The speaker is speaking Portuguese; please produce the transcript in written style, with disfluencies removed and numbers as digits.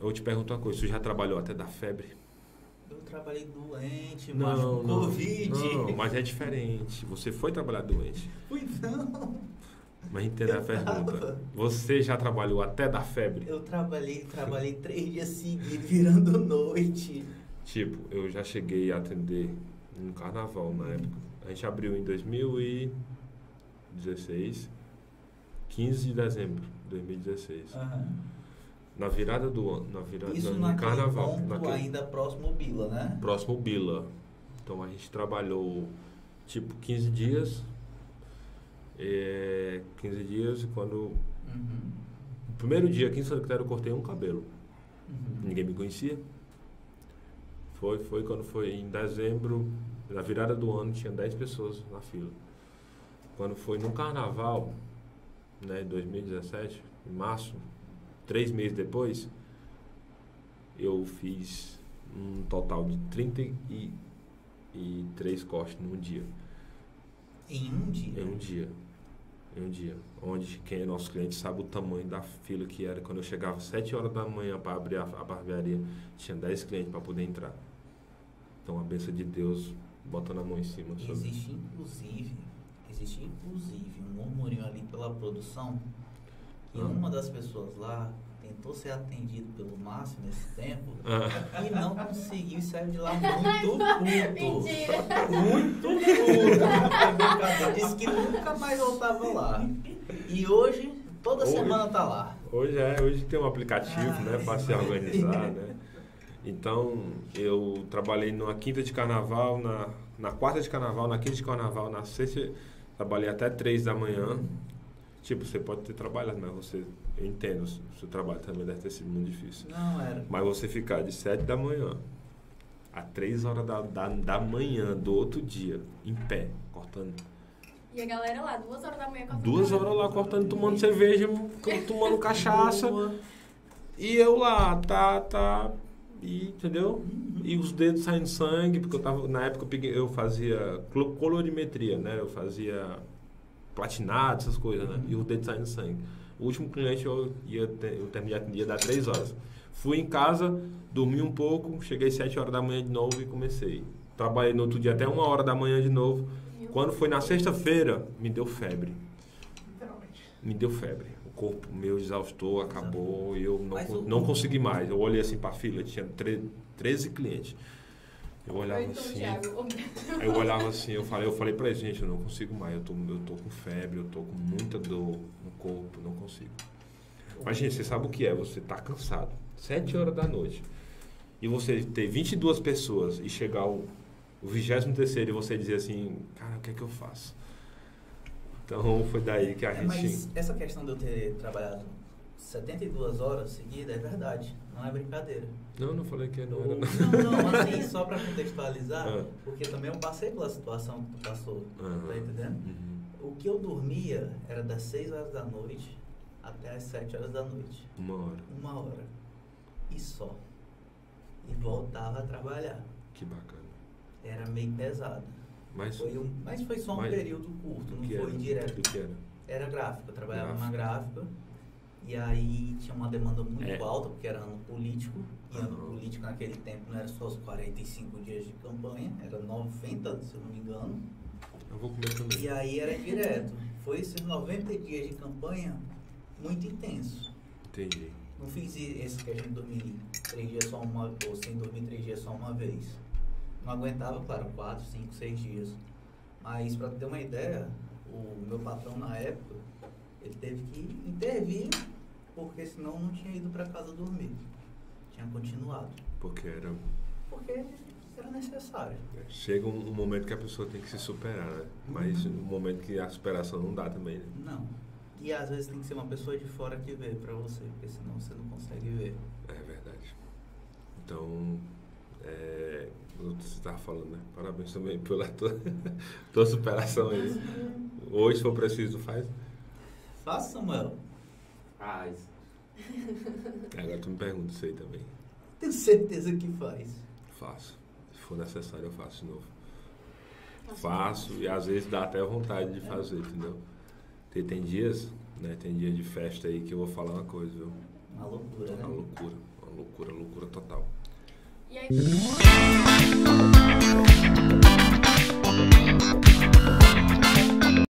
eu te pergunto uma coisa, você já trabalhou até da febre? Eu trabalhei doente, Não, mas Covid. Não, mas é diferente. Você foi trabalhar doente. Fui não. Mas entenda a pergunta. Você já trabalhou até da febre? Eu trabalhei 3 dias seguidos, virando noite. Tipo, eu já cheguei a atender um carnaval na época. A gente abriu em 2016, 15 de dezembro de 2016. Aham. Na virada do ano, Isso no naquele carnaval. ponto ainda próximo ao Bila, né? Próximo ao Bila. Então a gente trabalhou tipo 15 dias. 15 dias e quando... Uhum. O primeiro dia aqui em Santa Quitéria eu cortei um cabelo. Uhum. Ninguém me conhecia. Foi quando foi em dezembro, na virada do ano, tinha 10 pessoas na fila. Quando foi no carnaval, né, em 2017, em março, 3 meses depois, eu fiz um total de 33 cortes num dia. Em um dia? Em um dia. Onde quem é nosso cliente sabe o tamanho da fila que era. Quando eu chegava às 7 horas da manhã para abrir a barbearia, tinha 10 clientes para poder entrar. Então a bênção de Deus botando a mão em cima. Existe inclusive um murmurinho ali pela produção que uma das pessoas lá tentou ser atendido pelo Márcio nesse tempo e não conseguiu e saiu de lá muito puto. Muito puto. Disse que nunca mais voltava lá. E hoje, toda semana tá lá. Hoje tem um aplicativo, né, para se organizar, né? Então, eu trabalhei na quinta de carnaval, na quarta de carnaval, na quinta de carnaval, na sexta, trabalhei até 3 da manhã. Tipo, você pode ter trabalhado, mas eu entendo, o seu trabalho também deve ter sido muito difícil. Não, era. Mas você ficar de 7 da manhã a 3 horas da manhã do outro dia, em pé, cortando. E a galera lá, 2 horas da manhã cortando. 2 horas lá cortando, tomando cerveja, tomando cachaça. E eu lá, e, entendeu? E os dedos saindo sangue, porque na época eu fazia colorimetria, né? Eu fazia platinado, essas coisas, né? E os dedos saindo sangue. O último cliente eu ia dar 3 horas. Fui em casa, dormi um pouco, cheguei 7 horas da manhã de novo e comecei. Trabalhei no outro dia até 1 hora da manhã de novo. Quando foi na sexta-feira, me deu febre. Me deu febre. O corpo meu exaustou, acabou, e eu não consegui mais. Eu olhei assim para a fila, tinha 13 clientes. Eu olhava assim, eu falei pra eles, gente, eu não consigo mais, eu tô com febre, eu tô com muita dor no corpo, não consigo. Mas, gente, você sabe o que é? Você tá cansado, 7 horas da noite, e você ter 22 pessoas e chegar o 23º e você dizer assim, cara, o que é que eu faço? Então, foi daí que a gente... Mas essa questão de eu ter trabalhado 72 horas seguidas é verdade, não é brincadeira. Não falei que não era. Não, assim, só para contextualizar, porque também eu passei pela situação que tu passou, tá entendendo? O que eu dormia era das 6 horas da noite até as 7 horas da noite. 1 hora. 1 hora. E só. E voltava a trabalhar. Que bacana. Era meio pesado. Mas foi só um período curto, não foi direto. O que era? Era gráfica, eu trabalhava numa gráfica. E aí tinha uma demanda muito alta, porque era ano político. E ano político naquele tempo não era só os 45 dias de campanha, era 90, se eu não me engano. Eu vou comer também. E aí era direto. Foi esses 90 dias de campanha muito intenso. Entendi. Não fiz esse que a gente dormir 3 dias só ou sem dormir 3 dias só uma vez. Não aguentava, claro, 4, 5, 6 dias. Mas para ter uma ideia, o meu patrão na época, ele teve que intervir, porque senão não tinha ido para casa dormir. Tinha continuado. Porque era necessário. Chega um momento que a pessoa tem que se superar, né? Mas um momento que a superação não dá também, né? Não. E às vezes tem que ser uma pessoa de fora que vê para você, porque senão você não consegue ver. É verdade. Então, você estava falando, né? Parabéns também pela tua superação aí. Hoje, se for preciso, faz? Faça, Samuel. Faz. Agora tu me pergunta isso aí também. Tenho certeza que faz. Faço. Se for necessário, eu faço de novo. Faço e às vezes dá até vontade de fazer, entendeu? Tem dias, né? Tem dia de festa aí que eu vou falar uma coisa, viu? Uma loucura, né? Uma loucura. loucura total. E aí...